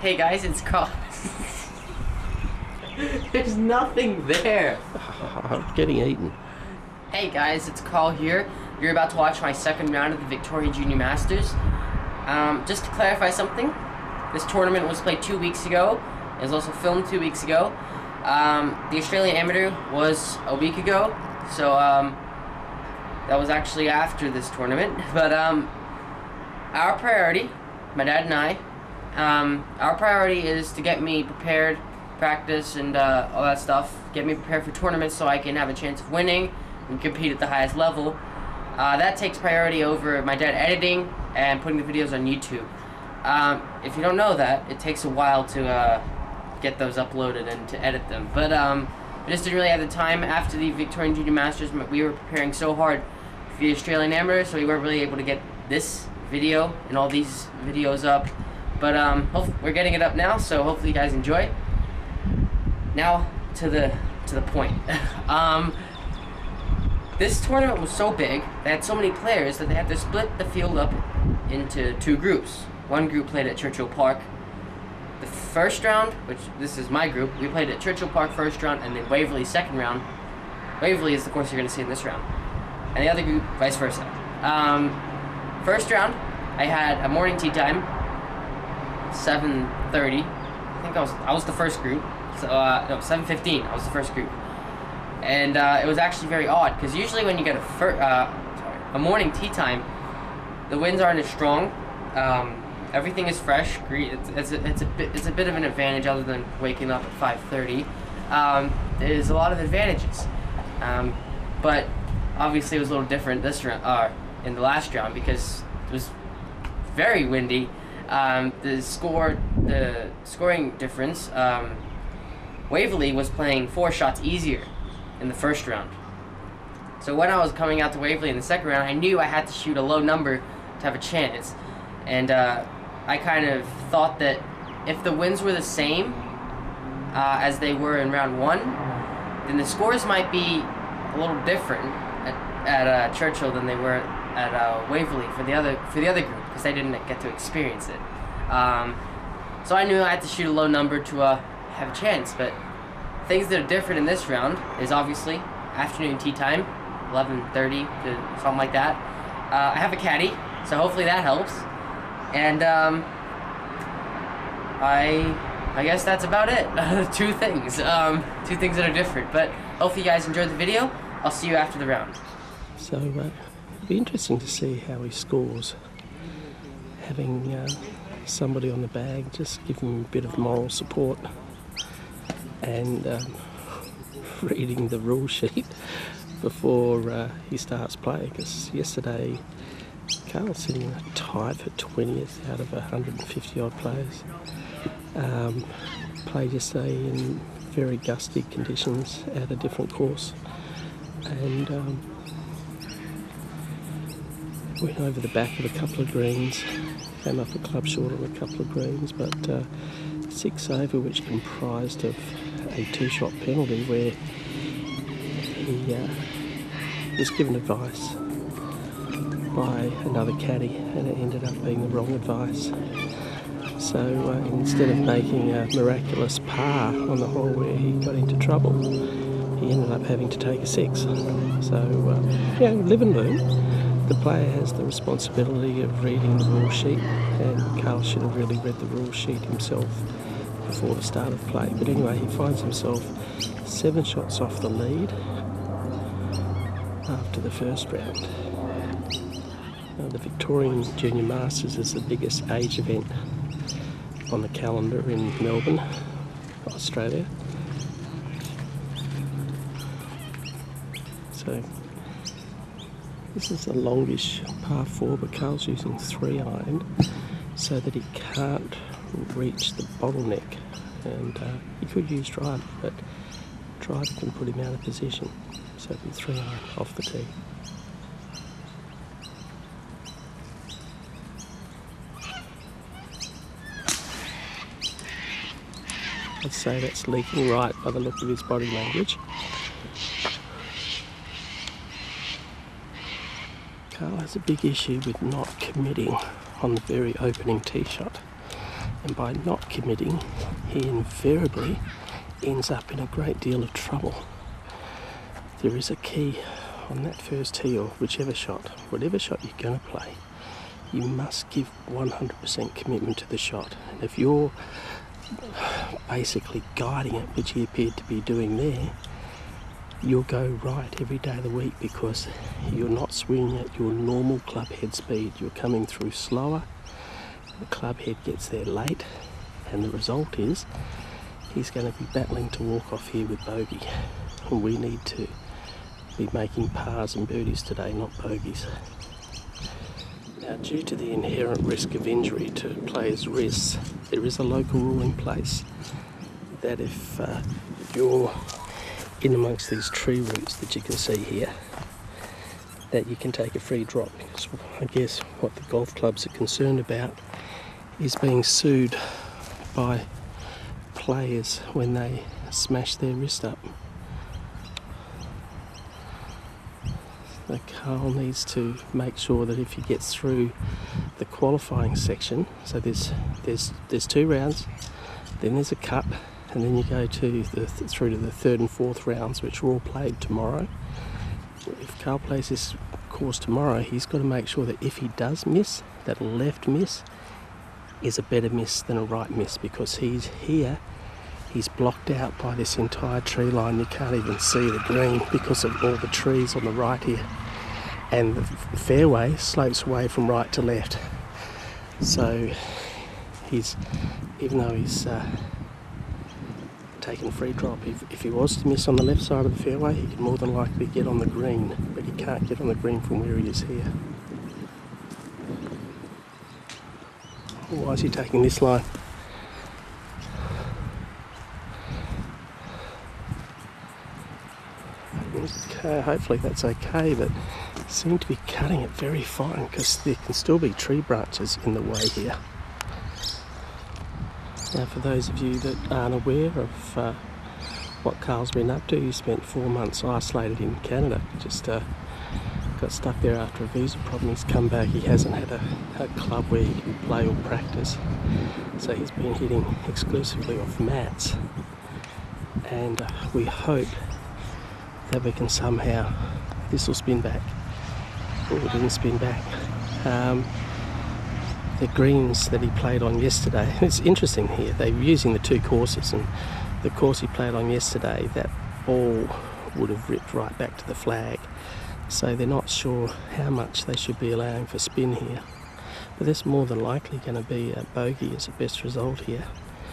Hey guys, it's Karl. There's nothing there. I'm getting eaten. Hey guys, it's Karl here. You're about to watch my second round of the Victorian Junior Masters. Just to clarify something, this tournament was played 2 weeks ago. It was also filmed 2 weeks ago. The Australian Amateur was a week ago, so that was actually after this tournament. But our priority, my dad and I, our priority is to get me prepared, practice, and all that stuff. Get me prepared for tournaments so I can have a chance of winning and compete at the highest level. That takes priority over my dad editing and putting the videos on YouTube. If you don't know that, it takes a while to get those uploaded and to edit them. But we just didn't really have the time after the Victorian Junior Masters. We were preparing so hard for the Australian Amateur, so we weren't really able to get this video and all these videos up. But we're getting it up now, so hopefully you guys enjoy. Now to the point. This tournament was so big, they had so many players that they had to split the field up into two groups. One group played at Churchill Park. The first round, which this is my group, we played at Churchill Park first round, and then Waverley second round. Waverley is the course you're going to see in this round. And the other group, vice versa. First round, I had a morning tee time, 7:30. I think I was the first group. So no, 7:15. I was the first group, and it was actually very odd because usually when you get a morning tee time, the winds aren't as strong. Everything is fresh. It's a bit of an advantage other than waking up at 5:30. There's a lot of advantages, but obviously it was a little different this round, in the last round, because it was very windy. The scoring difference, Waverley was playing 4 shots easier in the first round. So when I was coming out to Waverley in the second round, I knew I had to shoot a low number to have a chance. And I kind of thought that if the winds were the same as they were in round 1, then the scores might be a little different at Churchill than they were at Waverley for the other group, because they didn't get to experience it. So I knew I had to shoot a low number to have a chance. But things that are different in this round is obviously afternoon tee time, 11:30 to something like that. I have a caddy, so hopefully that helps. And I guess that's about it. Two things that are different. But hopefully you guys enjoyed the video. I'll see you after the round. So it'll be interesting to see how he scores. Having somebody on the bag, just give him a bit of moral support, and reading the rule sheet before he starts playing. Because yesterday, Karl sitting a tie for 20th out of 150 odd players. Played yesterday in very gusty conditions at a different course, and went over the back of a couple of greens, came up a club short on a couple of greens, but 6 over, which comprised of a 2-shot penalty where he was given advice by another caddy, and it ended up being the wrong advice. So instead of making a miraculous par on the hole where he got into trouble, he ended up having to take a 6. So live and learn. The player has the responsibility of reading the rule sheet, and Karl should have really read the rule sheet himself before the start of play. But anyway, he finds himself 7 shots off the lead after the first round. Now, the Victorian Junior Masters is the biggest age event on the calendar in Melbourne, Australia. So this is a longish par 4, but Karl's using 3-iron so that he can't reach the bottleneck. And he could use driver, but driver can put him out of position. So it'll be 3-iron off the tee. I'd say that's leaking right by the look of his body language. Karl has a big issue with not committing on the very opening tee shot. And by not committing, he invariably ends up in a great deal of trouble. There is a key on that first tee, or whichever shot, whatever shot you're going to play, you must give 100% commitment to the shot. And if you're basically guiding it, which he appeared to be doing there, you'll go right every day of the week, because you're not swinging at your normal club head speed. You're coming through slower, the club head gets there late, and the result is he's going to be battling to walk off here with bogey. And we need to be making pars and birdies today, not bogeys. Now, due to the inherent risk of injury to players' wrists, there is a local rule in place that if you're in amongst these tree roots that you can see here, that you can take a free drop. Because I guess what the golf clubs are concerned about is being sued by players when they smash their wrist up. So Karl needs to make sure that if he gets through the qualifying section, so there's 2 rounds, then there's a cut, and then you go to through to the 3rd and 4th rounds, which are all played tomorrow. If Karl plays this course tomorrow, he's got to make sure that if he does miss, that a left miss is a better miss than a right miss, because he's blocked out by this entire tree line. You can't even see the green because of all the trees on the right here, and the fairway slopes away from right to left. So even though he's taken a free drop, if he was to miss on the left side of the fairway, he can more than likely get on the green, but he can't get on the green from where he is here. Why is he taking this line? Okay, hopefully that's okay, but seem to be cutting it very fine, because there can still be tree branches in the way here. Now, for those of you that aren't aware of what Karl's been up to, he spent 4 months isolated in Canada. Just got stuck there after a visa problem. He's come back. He hasn't had a club where he can play or practice, so he's been hitting exclusively off mats. And we hope that we can somehow, this will spin back. Oh, it didn't spin back. The greens that he played on yesterday, it's interesting here, they're using the 2 courses, and the course he played on yesterday, that ball would have ripped right back to the flag, so they're not sure how much they should be allowing for spin here, but that's more than likely going to be a bogey as the best result here.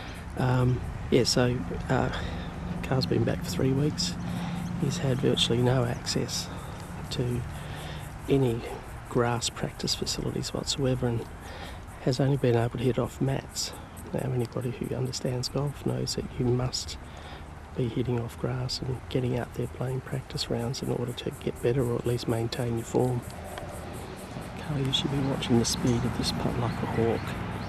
So Karl's been back for 3 weeks. He's had virtually no access to any grass practice facilities whatsoever, and has only been able to hit off mats. Now, anybody who understands golf knows that you must be hitting off grass and getting out there playing practice rounds in order to get better, or at least maintain your form. Karl, you should be watching the speed of this putt like a hawk.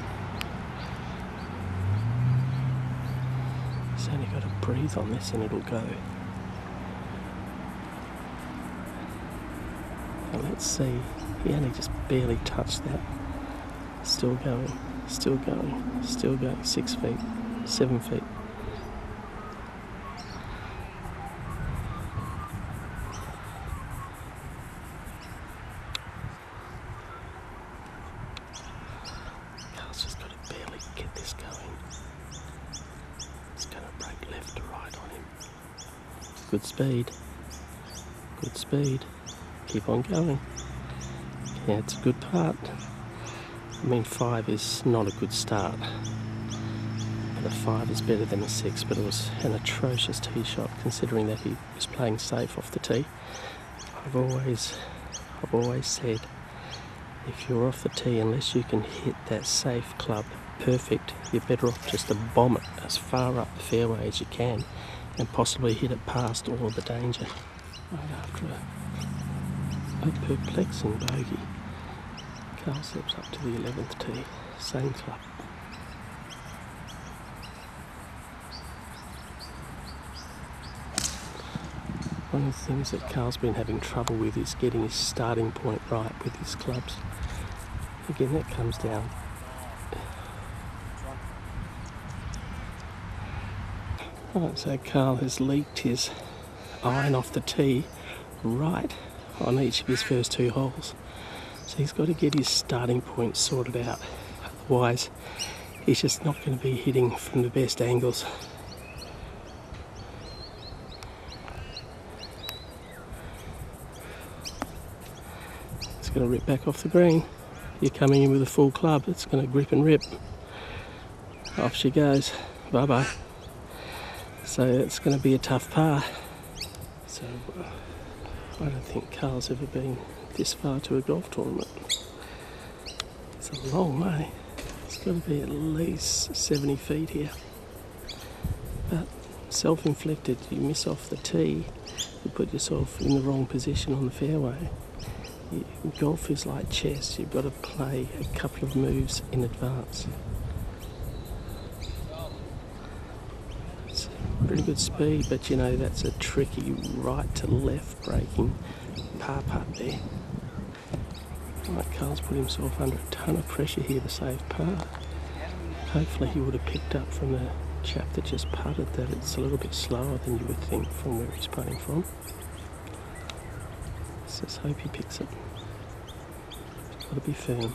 He's only got to breathe on this and it'll go. Now let's see, he only just barely touched that. Still going, still going, still going. 6 feet, 7 feet. Karl's just got to barely get this going. It's going to break left to right on him. Good speed. Good speed. Keep on going. Yeah, it's a good putt. I mean, 5 is not a good start, but a 5 is better than a 6, but it was an atrocious tee shot considering that he was playing safe off the tee. I've always said, if you're off the tee, unless you can hit that safe club perfect, you're better off just to bomb it as far up the fairway as you can and possibly hit it past all of the danger. Right after a perplexing bogey, Karl steps up to the 11th tee, same club. One of the things that Karl's been having trouble with is getting his starting point right with his clubs. Again, that comes down Right, so Karl has leaked his iron off the tee right on each of his first 2 holes. So he's got to get his starting point sorted out. Otherwise, he's just not going to be hitting from the best angles. It's going to rip back off the green. You're coming in with a full club. It's going to grip and rip. Off she goes. Bye-bye. So it's going to be a tough par. So I don't think Karl's ever been this far to a golf tournament. It's a long way. It's got to be at least 70 feet here. But self-inflicted, you miss off the tee, you put yourself in the wrong position on the fairway. Golf is like chess, you've got to play a couple of moves in advance. It's pretty good speed, but you know that's a tricky right to left breaking par putt there. Right, Karl's put himself under a ton of pressure here to save par. Hopefully he would have picked up from the chap that just putted that it's a little bit slower than you would think from where he's putting from. Let's just hope he picks it. It's got to be firm.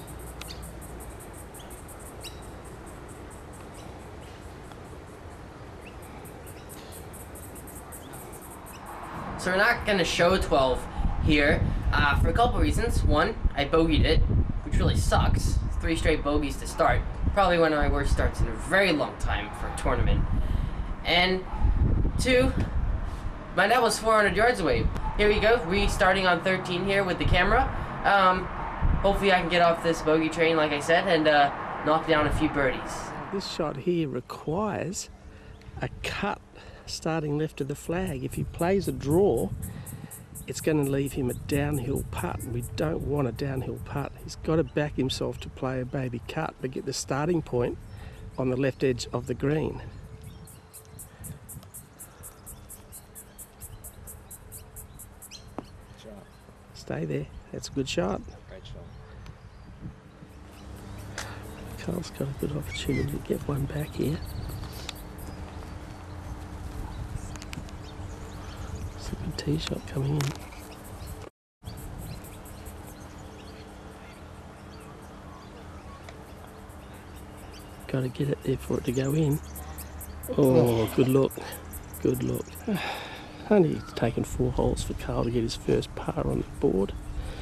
So we're not going to show 12 here for a couple reasons. One, I bogeyed it, which really sucks. 3 straight bogeys to start. Probably one of my worst starts in a very long time for a tournament. And 2, my net was 400 yards away. Here we go, restarting on 13 here with the camera. Hopefully I can get off this bogey train, like I said, and knock down a few birdies. This shot here requires a cut starting left of the flag. If he plays a draw, it's going to leave him a downhill putt. We don't want a downhill putt. He's got to back himself to play a baby cut, but get the starting point on the left edge of the green. Shot. Stay there. That's a good shot. Great shot. Karl's got a good opportunity to get one back here. It's a good tee shot coming in. Got to get it there for it to go in. Oh, good look. Good look. Only taken 4 holes for Karl to get his first par on the board.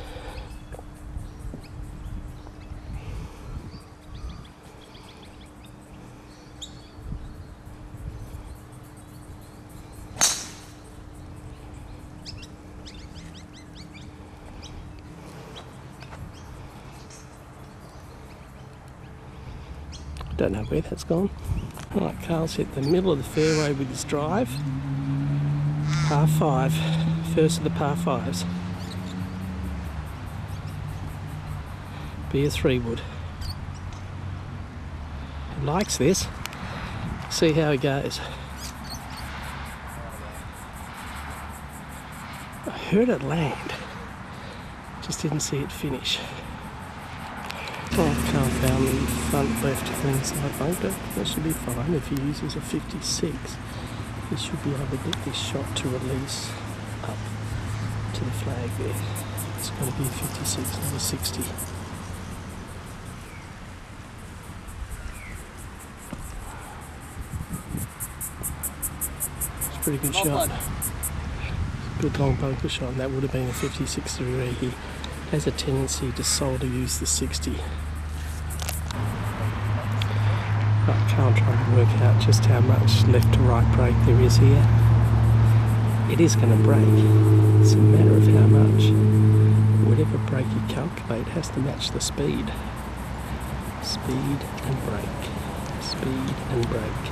Don't know where that's gone. Right, Karl's hit the middle of the fairway with his drive. Par 5, first of the par 5s. Be a 3-wood. He likes this. See how he goes. I heard it land, just didn't see it finish. Well, Karl found the front left green side bunker. That should be fine. If he uses a 56, he should be able to get this shot to release up to the flag there. It's going to be a 56, not a 60. It's a pretty good shot. Good long bunker shot, and that would have been a 56 degree. He has a tendency to solely use the 60. Right, Karl trying to work out just how much left to right break there is here. It is going to break. It's a matter of how much. Whatever break you calculate has to match the speed. Speed and break. Speed and break.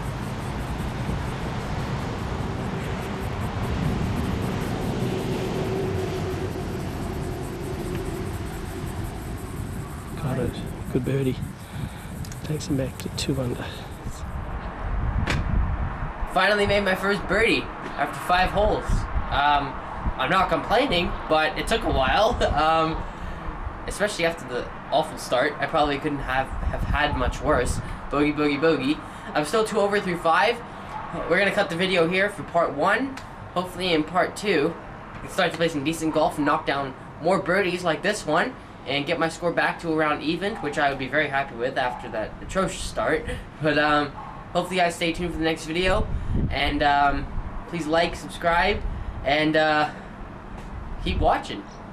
Got it. Good birdie. Takes him back to 2 under. Finally made my first birdie after 5 holes. I'm not complaining, but it took a while. Especially after the awful start. I probably couldn't have had much worse. Bogey, bogey, bogey. I'm still 2 over through 5. we're gonna cut the video here for part 1. Hopefully in part 2, I can start to play some decent golf and knock down more birdies like this one, and get my score back to around even, which I would be very happy with after that atrocious start. But hopefully you guys stay tuned for the next video, and please like, subscribe, and keep watching.